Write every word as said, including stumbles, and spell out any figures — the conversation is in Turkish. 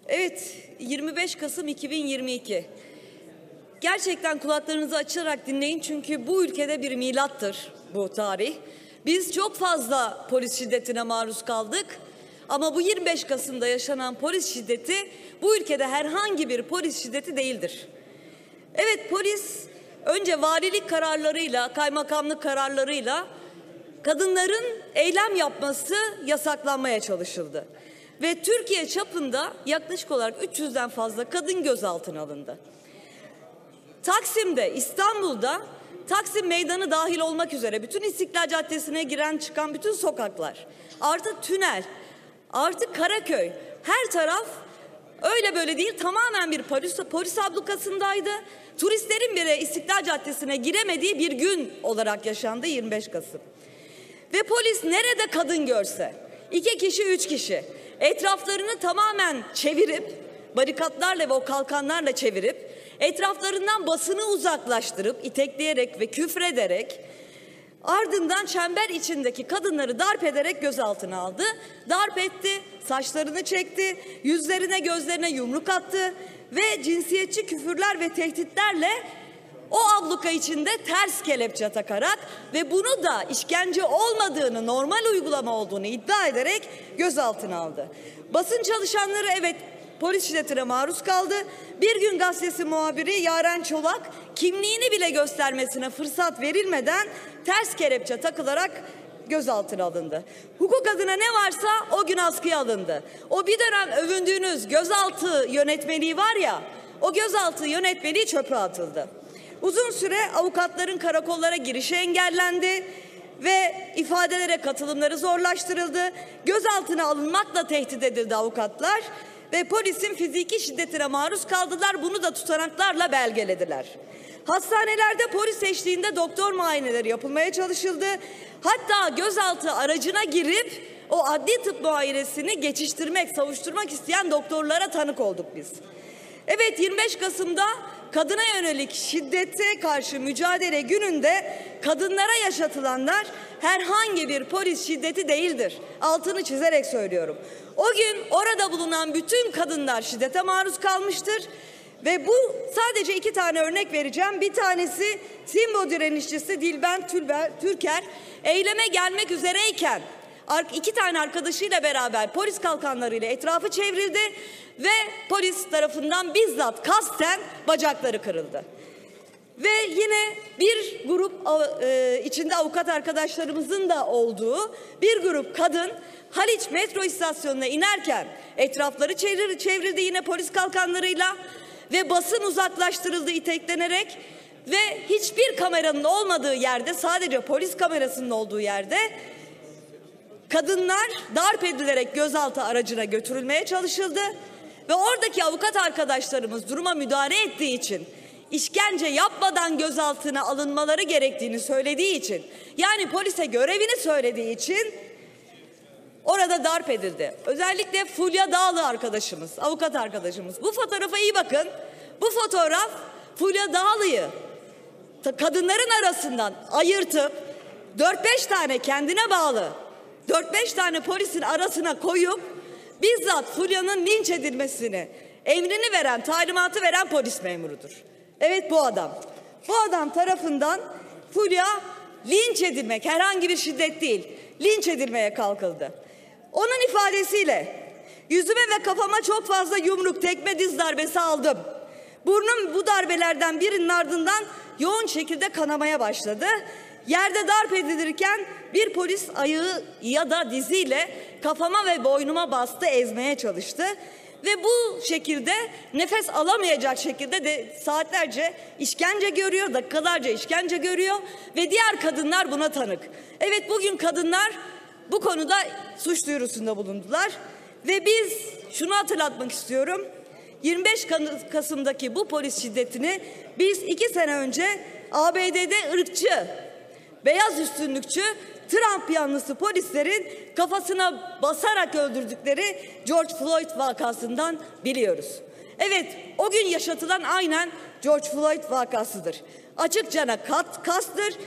Evet, yirmi beş Kasım iki bin yirmi iki. Gerçekten kulaklarınızı açarak dinleyin çünkü bu ülkede bir milattır bu tarih. Biz çok fazla polis şiddetine maruz kaldık ama bu yirmi beş Kasım'da yaşanan polis şiddeti bu ülkede herhangi bir polis şiddeti değildir. Evet, polis önce valilik kararlarıyla, kaymakamlık kararlarıyla kadınların eylem yapması yasaklanmaya çalışıldı. Ve Türkiye çapında yaklaşık olarak üç yüzden fazla kadın gözaltına alındı. Taksim'de, İstanbul'da, Taksim Meydanı dahil olmak üzere bütün İstiklal Caddesi'ne giren çıkan bütün sokaklar, artı tünel, artı Karaköy, her taraf öyle böyle değil, tamamen bir polis, polis ablukasındaydı. Turistlerin bile İstiklal Caddesi'ne giremediği bir gün olarak yaşandı yirmi beş Kasım. Ve polis nerede kadın görse, iki kişi, üç kişi, etraflarını tamamen çevirip, barikatlarla ve o kalkanlarla çevirip, etraflarından basını uzaklaştırıp, itekleyerek ve küfrederek, ardından çember içindeki kadınları darp ederek gözaltına aldı. Darp etti, saçlarını çekti, yüzlerine gözlerine yumruk attı ve cinsiyetçi küfürler ve tehditlerle o abluka içinde ters kelepçe takarak ve bunu da işkence olmadığını, normal uygulama olduğunu iddia ederek gözaltına aldı. Basın çalışanları evet polis şiddetine maruz kaldı. Bir Gün Gazetesi muhabiri Yaren Çolak kimliğini bile göstermesine fırsat verilmeden ters kelepçe takılarak gözaltına alındı. Hukuk adına ne varsa o gün askıya alındı. O bir dönem övündüğünüz gözaltı yönetmeliği var ya, o gözaltı yönetmeliği çöpe atıldı. Uzun süre avukatların karakollara girişi engellendi ve ifadelere katılımları zorlaştırıldı. Gözaltına alınmakla tehdit edildi avukatlar ve polisin fiziki şiddetine maruz kaldılar. Bunu da tutanaklarla belgelediler. Hastanelerde polis eşliğinde doktor muayeneleri yapılmaya çalışıldı. Hatta gözaltı aracına girip o adli tıp muayenesini geçiştirmek, savuşturmak isteyen doktorlara tanık olduk biz. Evet, yirmi beş Kasım'da kadına yönelik şiddete karşı mücadele gününde kadınlara yaşatılanlar herhangi bir polis şiddeti değildir. Altını çizerek söylüyorum. O gün orada bulunan bütün kadınlar şiddete maruz kalmıştır. Ve bu sadece iki tane örnek vereceğim. Bir tanesi Simbo direnişçisi Dilben Türker eyleme gelmek üzereyken iki tane arkadaşıyla beraber polis kalkanlarıyla etrafı çevrildi ve polis tarafından bizzat kasten bacakları kırıldı. Ve yine bir grup içinde avukat arkadaşlarımızın da olduğu bir grup kadın Haliç metro istasyonuna inerken etrafları çevrildi yine polis kalkanlarıyla ve basın uzaklaştırıldı iteklenerek ve hiçbir kameranın olmadığı yerde, sadece polis kamerasının olduğu yerde kadınlar darp edilerek gözaltı aracına götürülmeye çalışıldı ve oradaki avukat arkadaşlarımız duruma müdahale ettiği için, işkence yapmadan gözaltına alınmaları gerektiğini söylediği için, yani polise görevini söylediği için orada darp edildi. Özellikle Fulya Dağlı arkadaşımız, avukat arkadaşımız. Bu fotoğrafa iyi bakın. Bu fotoğraf Fulya Dağlı'yı kadınların arasından ayırtıp dört beş tane kendine bağlı dört beş tane polisin arasına koyup bizzat Fulya'nın linç edilmesini emrini veren, talimatı veren polis memurudur. Evet, bu adam. Bu adam tarafından Fulya linç edilmek, herhangi bir şiddet değil, linç edilmeye kalkıldı. Onun ifadesiyle yüzüme ve kafama çok fazla yumruk, tekme, diz darbesi aldım. Burnum bu darbelerden birinin ardından yoğun şekilde kanamaya başladı. Yerde darp edilirken bir polis ayağı ya da diziyle kafama ve boynuma bastı, ezmeye çalıştı. Ve bu şekilde nefes alamayacak şekilde de saatlerce işkence görüyor, dakikalarca işkence görüyor ve diğer kadınlar buna tanık. Evet, bugün kadınlar bu konuda suç duyurusunda bulundular ve biz şunu hatırlatmak istiyorum. yirmi beş Kasım'daki bu polis şiddetini biz iki sene önce A B D'de ırkçı, beyaz üstünlükçü, Trump yanlısı polislerin kafasına basarak öldürdükleri George Floyd vakasından biliyoruz. Evet, o gün yaşatılan aynen George Floyd vakasıdır. Açık cana kat, kastır.